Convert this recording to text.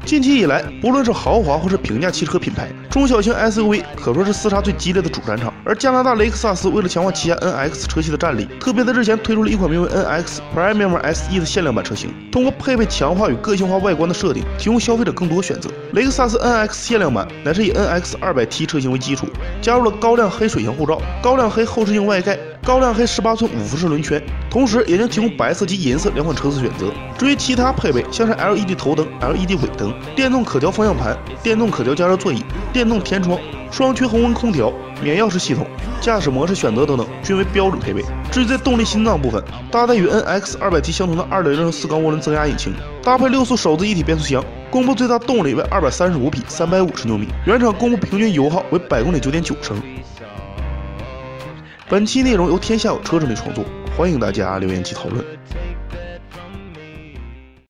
近期以来，不论是豪华或是平价汽车品牌，中小型 SUV 可说是厮杀最激烈的主战场。而加拿大雷克萨斯为了强化旗下 NX 车系的战力，特别在日前推出了一款名为 NX Premium SE 的限量版车型，通过配备强化与个性化外观的设定，提供消费者更多选择。雷克萨斯 NX 限量版乃是以 NX 200T 车型为基础，加入了高亮黑水箱护罩、高亮黑后视镜外盖、高亮黑18寸5辐式轮圈，同时也将提供白色及银色两款车色选择。至于其他配备，像是 LED 头灯、LED 尾灯、电动可调方向盘、电动可调加热座椅、电动天窗、双区恒温空调、免钥匙系统、驾驶模式选择等等，均为标准配备。至于在动力心脏部分，搭载与 NX 200T 相同的2.0升4缸涡轮增压引擎，搭配6速手自一体变速箱，公布最大动力为235匹350牛米，原厂公布平均油耗为百公里9.9升。本期内容由天下有车整理创作，欢迎大家留言及讨论。